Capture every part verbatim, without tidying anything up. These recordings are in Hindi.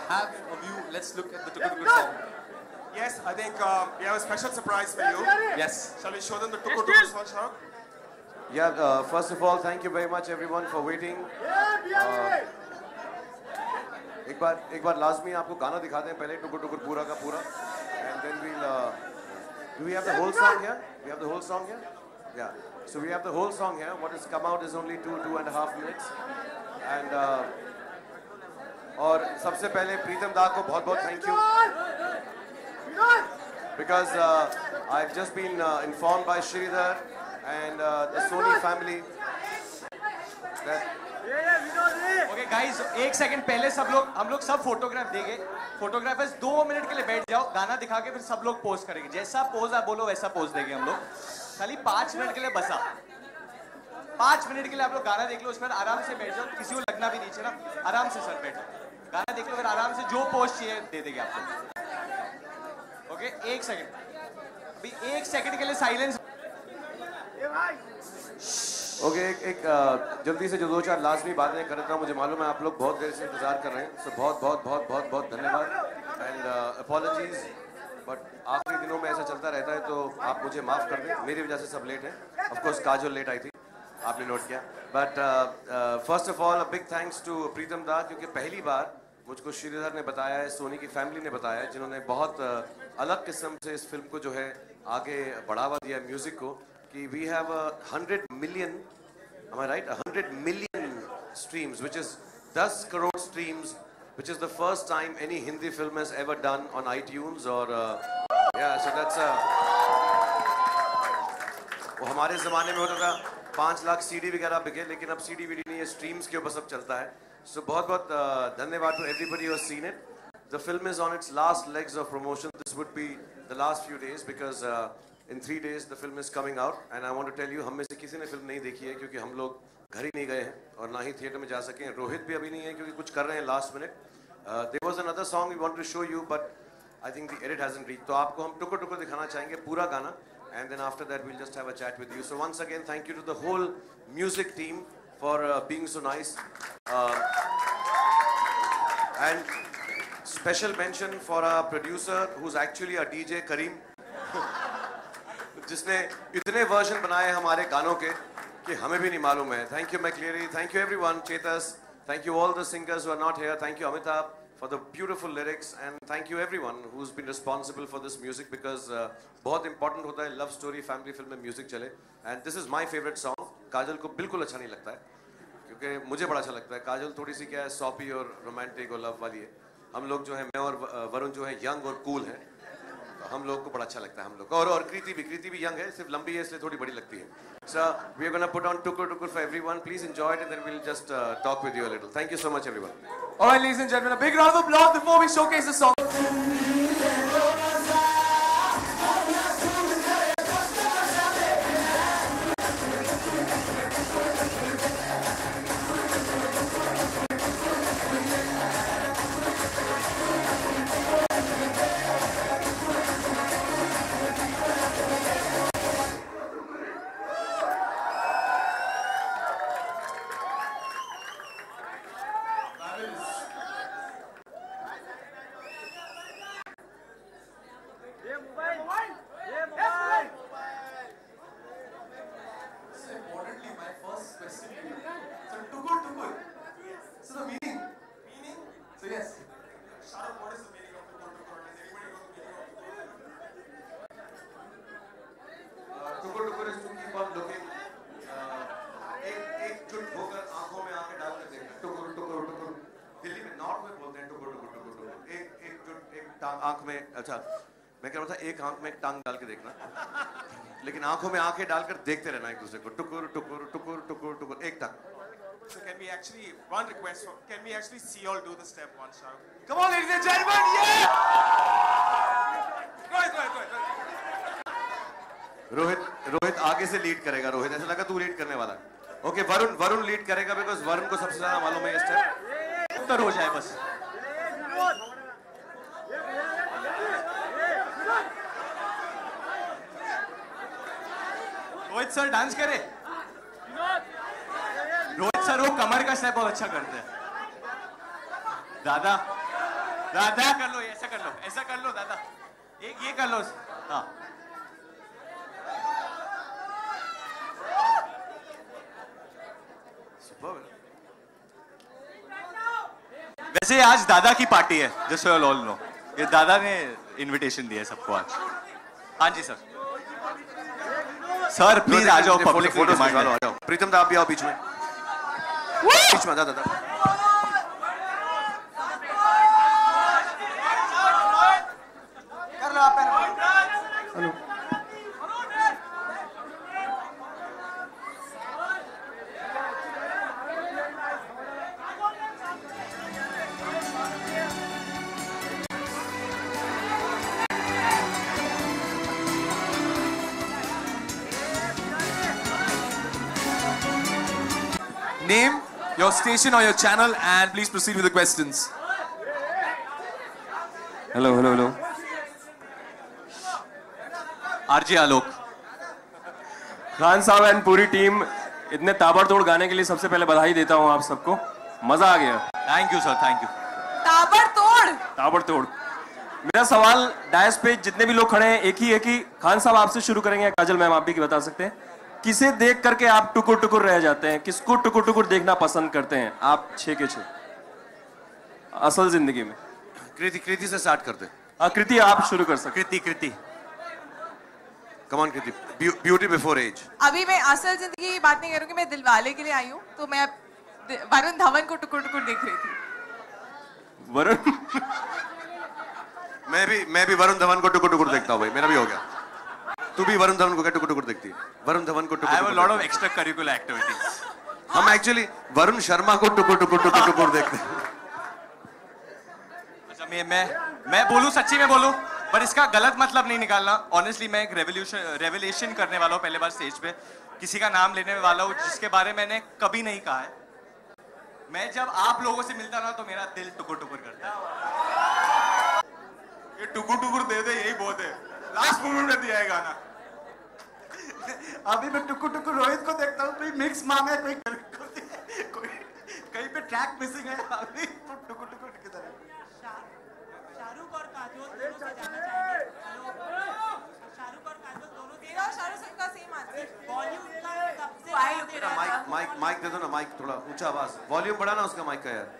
have a view. Let's look at the Tukur Tukur song. Yes, I think uh, we have a special surprise for you. Yes. Shall we show them the Tukur Tukur song, ShahRukh? Yeah, uh, first of all, thank you very much everyone for waiting. Uh, एक बार एक बार लाजमी आपको गाना दिखाते हैं पहले टुकुर टुकुर पूरा का पूरा, and then we'll. Uh, do we have the whole song here? We have the whole song here. Yeah. So we have the whole song here. What has come out is only two two and a half minutes, and. Uh, और सबसे पहले प्रीतम दा को बहुत बहुत thank you, because uh, I've just been uh, informed by Sridhar and uh, the Sony family that. Okay guys, एक सेकंड पहले सब लोग हम लोग सब फोटोग्राफ देंगे. फोटोग्राफर्स दो मिनट के लिए बैठ जाओ, गाना दिखा के फिर सब लोग पोज करेंगे. जैसा पोज आप बोलो वैसा पोज देंगे हम लोग. खाली पाँच मिनट के लिए बसा, पाँच मिनट के लिए आप लोग गाना देख लो, उसके बाद आराम से बैठ जाओ. किसी को लगना भी नीचे ना, आराम से सर बैठो, गाना देख लो, फिर आराम से जो पोज चाहिए दे देंगे आपको. ओके एक सेकंड, अभी एक सेकंड के लिए साइलेंस. ओके okay, एक, एक uh, जल्दी से जो दो चार लाजमी बातें करता हूँ. मुझे मालूम है आप लोग बहुत देर से इंतजार कर रहे हैं, सो बहुत बहुत बहुत बहुत बहुत धन्यवाद एंड अपॉलजीज, बट आखिरी दिनों में ऐसा चलता रहता है तो आप मुझे माफ़ कर दें, मेरी वजह से सब लेट हैं. ऑफ कोर्स काजोल लेट आई थी, आपने नोट किया. But first of all a big thanks to Pritam da, क्योंकि पहली बार मुझको श्रीधर ने बताया है, सोनी की फैमिली ने बताया है, जिन्होंने बहुत uh, अलग किस्म से इस फिल्म को जो है आगे बढ़ावा दिया म्यूज़िक को, कि we have a hundred million, am I right? A hundred million streams, which is ten crore streams, which is the first time any Hindi film has ever done on iTunes or uh, yeah, so that's a. वो हमारे ज़माने में होता था पाँच लाख सीडी वगैरह बिके, लेकिन अब सीडी वीडी नहीं है, स्ट्रीम्स के ऊपर सब चलता है. So बहुत बहुत धन्यवाद to everybody who has seen it. The film is on its last legs of promotion. This would be the last few days because uh, in three days the film is coming out, and I want to tell you, हम में से किसी ने फिल्म नहीं देखी है क्योंकि हम लोग घर ही नहीं गए हैं और ना ही थिएटर में जा सके हैं. रोहित भी अभी नहीं है क्योंकि कुछ कर रहे हैं last minute. There was another song we wanted to show you, but I think the edit hasn't reached. तो आपको हम टुकुर टुकुर दिखाना चाहेंगे पूरा गाना, and then after that we'll just have a chat with you. So once again, thank you to the whole music team for uh, being so nice. Uh, and special mention for our producer, who's actually a D J, Kareem, जिसने इतने वर्जन बनाए हमारे गानों के कि हमें भी नहीं मालूम है. Thank you McCleary, thank you everyone, Chetas, thank you all the singers who are not here, thank you Amitabh for the beautiful lyrics, and thank you everyone who's been responsible for this music, because uh, बहुत important होता है love story family film में music चले. And this is my favorite song. काजल को बिल्कुल अच्छा नहीं लगता है क्योंकि मुझे बड़ा अच्छा लगता है. काजल थोड़ी सी क्या है, सॉपी और रोमांटिक और लव वाली है. हम लोग जो है, मैं और वरुण जो है यंग और कूल है, हम लोग को बड़ा अच्छा लगता है हम लोग को. और और कृति भी कृति भी यंग है, सिर्फ लंबी है इसलिए थोड़ी बड़ी लगती है. So we are gonna put on Tukur Tukur for everyone. Please enjoy it and then we will just talk with you a little. Thank you so much everyone. Alright ladies and gentlemen, a big round of applause before we showcase the song. आंख में, अच्छा मैं कह रहा था एक आंख में एक टांग डाल के देखना, लेकिन आंखों में आंखें डालकर देखते रहना एक दूसरे को. टुकुर टुकुर टुकुर टुकुर टुकुर एक टांग. So can we actually, one request, for, can we actually see you all do the step one, ShahRukh? Come on ladies and gentlemen, yeah! Go ahead, go ahead, go ahead. Rohit Rohit आगे से लीड करेगा. रोहित ऐसा लगा तू लीड करने वाला. Okay okay, Varun Varun lead करेगा बिकॉज वरुण को सबसे ज्यादा मालूम है ये स्टेप. उत्तर हो जाए बस. रोहित सर डांस करे. रोहित सर वो कमर का स्टेप बहुत अच्छा करते हैं. दादा दादा कर लो, ऐसा कर लो, ऐसा कर लो दादा, एक ये कर लो। हाँ वैसे आज दादा की पार्टी है, जस्ट यू ऑल नो, ये दादा ने इनविटेशन दिया है सबको आज। हाँ जी सर, सर प्लीज आ जाओ, पब्लिक फोटो डिमांड है। आ जाओ प्रीतम दा, आप भी आओ बीच में, बीच में दादा दादा। कर लो आप। Hello Name, your station or your channel, and please proceed with the questions. Hello hello hello RJ Alok. Khan sahab and पूरी टीम, इतने ताबड़तोड़ गाने के लिए सबसे पहले बधाई देता हूं आप सबको, मजा आ गया। Thank you sir, thank you. ताबड़तोड़ ताबड़तोड़। मेरा सवाल डायस पे जितने भी लोग खड़े हैं, एक ही एक ही खान साहब आपसे शुरू करेंगे, काजल मैम आप भी बता सकते हैं, किसे देख करके आप टुकुर टुकुर रह जाते हैं, किसको टुकुर टुकुर देखना पसंद करते हैं आप छह के छह असल जिंदगी में? कृति, कृति से स्टार्ट करते हैं। हाँ कृति आप शुरू कर सकते। Kriti, Kriti come on Kriti, beauty before age. अभी मैं असल जिंदगी की बात नहीं करूंगी, मैं दिलवाले के लिए आई हूँ, तो मैं वरुण धवन को टुकुर टुकुर देख रही थी। वरुण मैं भी मैं भी वरुण धवन को टुकुर टुकुर देखता हूँ भाई, मेरा भी हो गया। तू भी वरुण धवन को क्या टुकुर टुकुर देखती है? वरुण धवन को टुकुर I have a टुकुर lot of देखती है। extra curricular activities. हम एक्चुअली वरुण शर्मा को टुकुर टुकुर टुकुर टुकुर देखते हैं। अच्छा मैं मैं मैं बोलूं, सच्ची में बोलूं, पर इसका गलत मतलब नहीं निकालना। ऑनेस्टली मैं एक रेवोल्यूशन रेवलेशन करने वाला हूं, पहले बार स्टेज पे किसी का नाम लेने वाला हूं जिसके बारे में मैंने कभी नहीं कहा है। मैं जब आप लोगों से मिलता ना तो मेरा दिल टुकुर टुकुर करता है। ये टुकुर टुकुर दे दे, यही बहुत है। लास्ट मोमेंट में दिया है गाना। अभी मैं टुकुर टुकुर रोहित को देखता हूँ, कोई मिक्स मांगा, कोई कोई कहीं पे ट्रैक मिसिंग है, अभी टुकुर टुकुर किधर है? शाहरुख और काजोल दोनों से जाना चाहेंगे। शाहरुख और काजोल दोनों से, मेरा शाहरुख का सेम आंसर। बॉलीवुड का सबसे माइक माइक माइक दे दो ना, माइक थोड़ा ऊंचा आवाज, वॉल्यूम बढ़ाना उसका माइक का यार।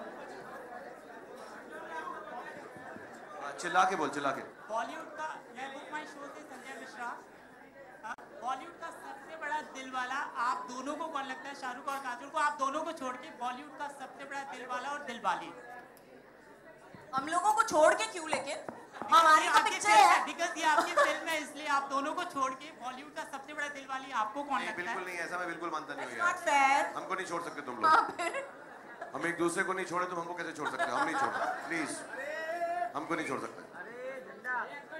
चिल्ला के बोल, चिल्ला के। बॉलीवुड का, मैं बुक माई शो से संजय मिश्रा, बॉलीवुड का सबसे बड़ा दिलवाला आप दोनों को कौन लगता है? शाहरुख और काजोल को, आप दोनों को छोड़ के बॉलीवुड का सबसे बड़ा दिलवाला और दिलवाली। हम लोगों को छोड़ के क्यों? लेकिन हमारी तो पिक्चर है। बिकॉज़ ये आपकी फिल्म है, इसलिए आप दोनों को छोड़ के बॉलीवुड का सबसे बड़ा दिलवाली आपको कौन लगता है? बिल्कुल नहीं, ऐसा मैं बिल्कुल मानता नहीं हूँ नॉट यार। फेयर। हमको नहीं छोड़ सकते तुम लोग। हम एक दूसरे को नहीं छोड़े, तुम हमको कैसे छोड़ सकते हो? हम नहीं छोड़ सकते, प्लीज हमको नहीं छोड़ सकते।